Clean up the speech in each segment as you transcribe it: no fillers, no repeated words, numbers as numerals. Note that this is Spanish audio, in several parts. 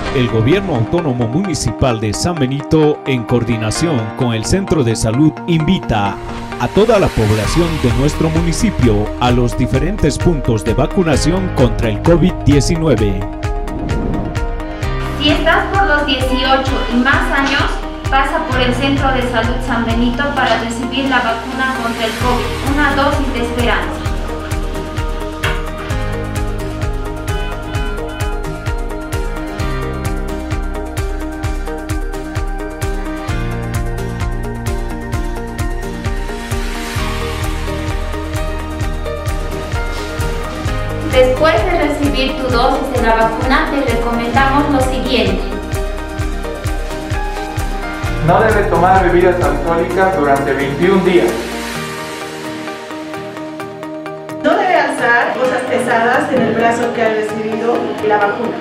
El Gobierno Autónomo Municipal de San Benito, en coordinación con el Centro de Salud, invita a toda la población de nuestro municipio a los diferentes puntos de vacunación contra el COVID-19. Si estás por los 18 y más años, pasa por el Centro de Salud San Benito para recibir la vacuna contra el COVID, una dosis de esperanza. Después de recibir tu dosis de la vacuna, te recomendamos lo siguiente. No debe tomar bebidas alcohólicas durante 21 días. No debe alzar cosas pesadas en el brazo que ha recibido la vacuna.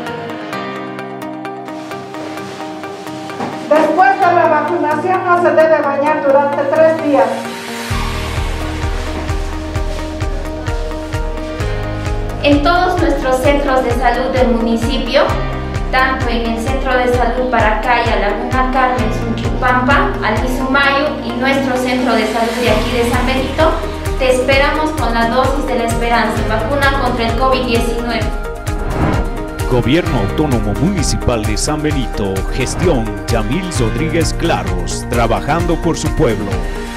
Después de la vacunación no se debe bañar durante 3 días. En todos nuestros centros de salud del municipio, tanto en el Centro de Salud Paracaya, Laguna Carmen, Sunchupampa, Almisumayo y nuestro Centro de Salud de aquí de San Benito, te esperamos con la dosis de la esperanza, vacuna contra el COVID-19. Gobierno Autónomo Municipal de San Benito, gestión Yamil Rodríguez Claros, trabajando por su pueblo.